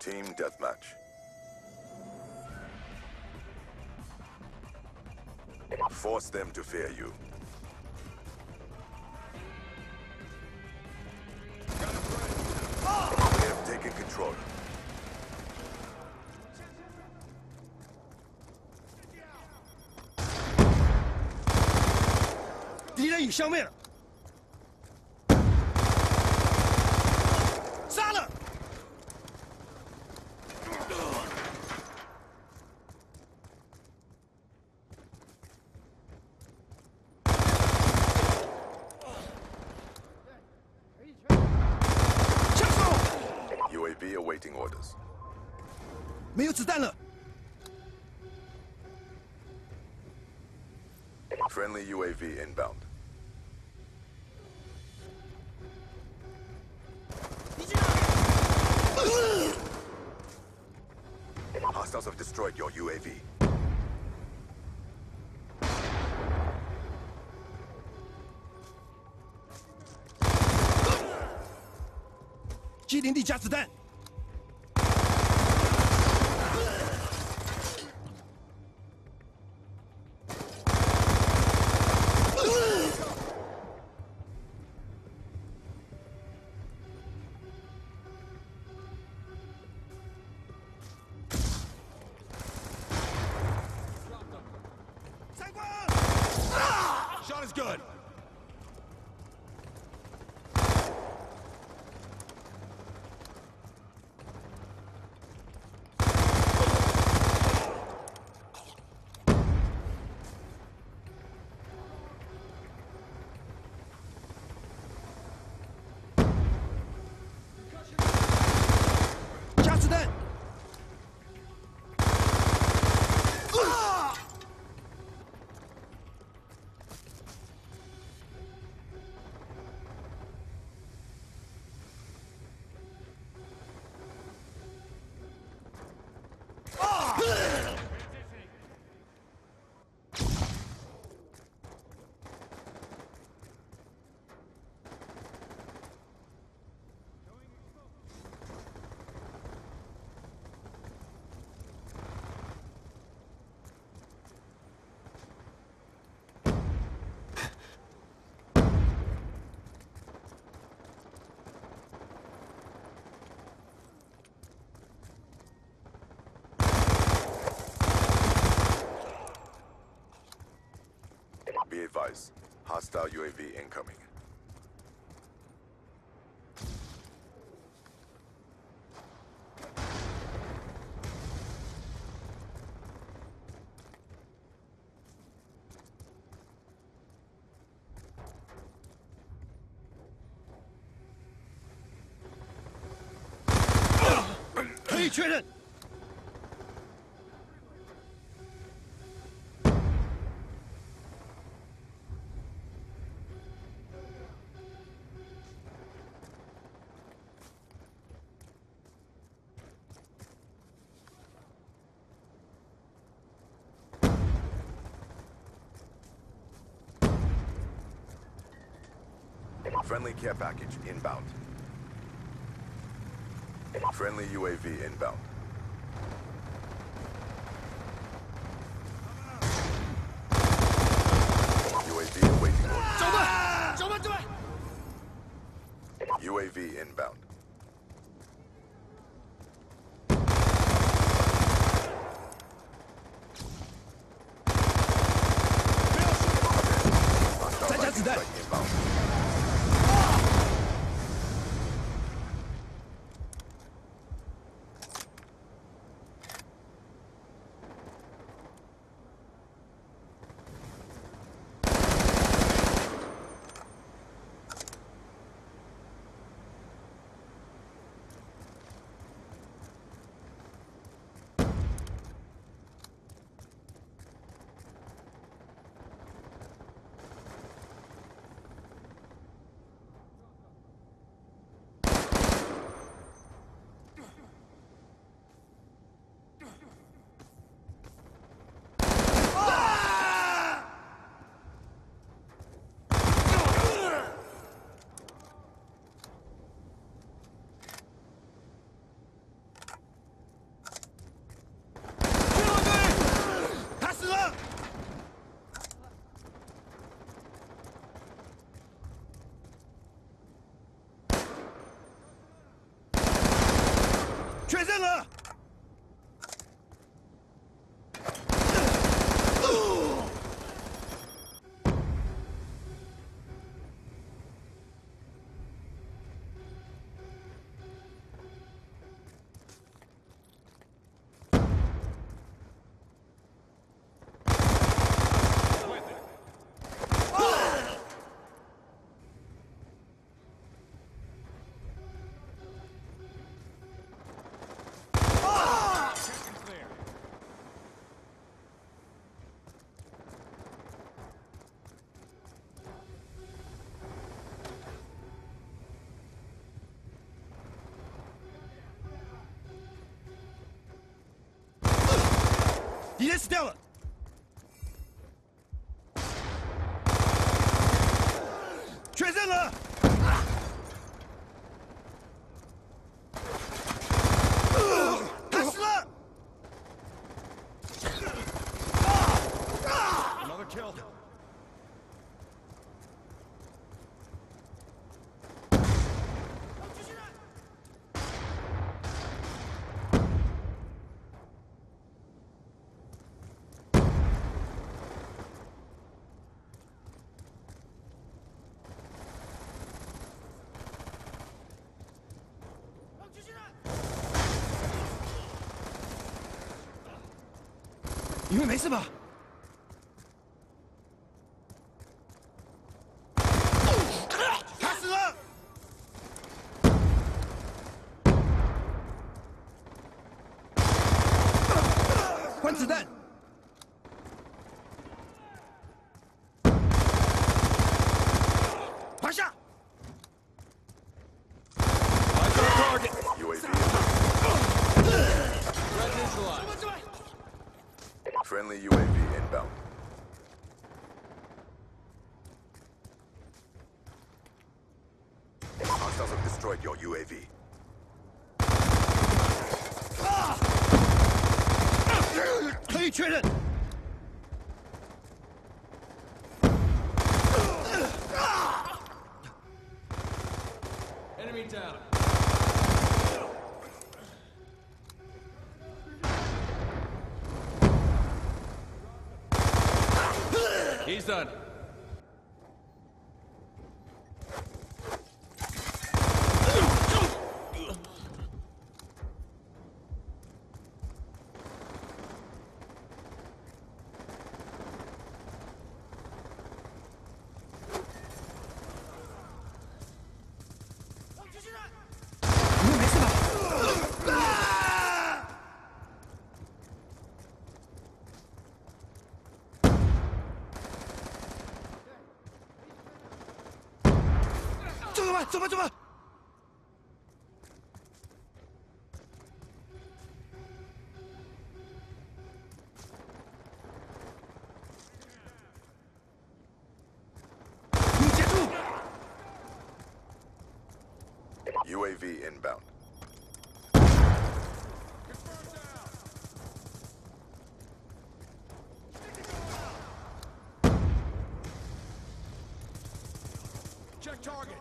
Team deathmatch. Force them to fear you. We have taken control. 敌人已消灭了，杀了！ UAV awaiting orders. 没有子弹了， Friendly UAV inbound. Hostiles have destroyed your UAV. 机林地加子弹。 Shot is good. 加子弹！ Be advised. Hostile UAV incoming. "可以确认。 Friendly care package inbound. Friendly UAV inbound. UAV awaiting orders. 走吧，走吧，走吧！ UAV inbound. Hostile 再加子弹 strike inbound. 敌人死掉了。确认了。他死了。 Another kill. 你们没事吧？他死了。换子弹。趴下。 UAV Threat neutralized. friendly UAV inbound. Hostiles have destroyed your UAV. 可以确认。 Enemy down. He's done. ”你们没事吧？走吧，走吧，走吧！你接住！ UAV inbound. Check target.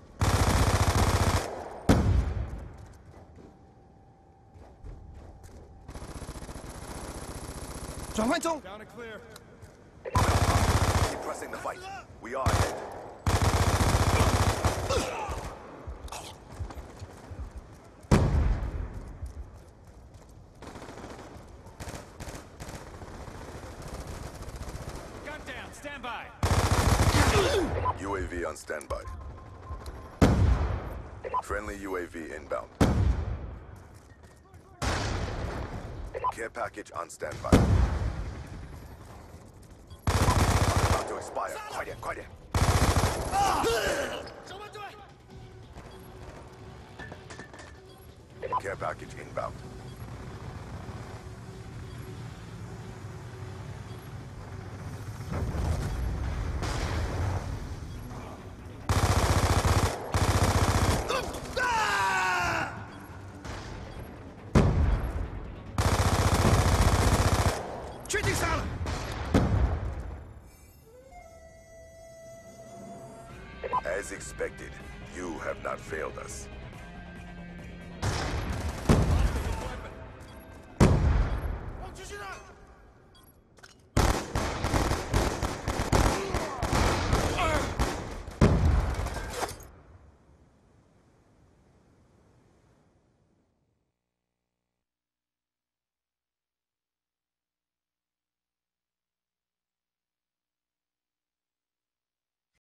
转换中。 Down and clear. Keep pressing the fight. We are ahead. Gun down. Stand by. UAV on standby. Friendly UAV inbound. Care package on standby. About to expire. 快点，快点。 走吧，走吧。 Care package inbound. Ah! 确定杀了。 As expected, you have not failed us.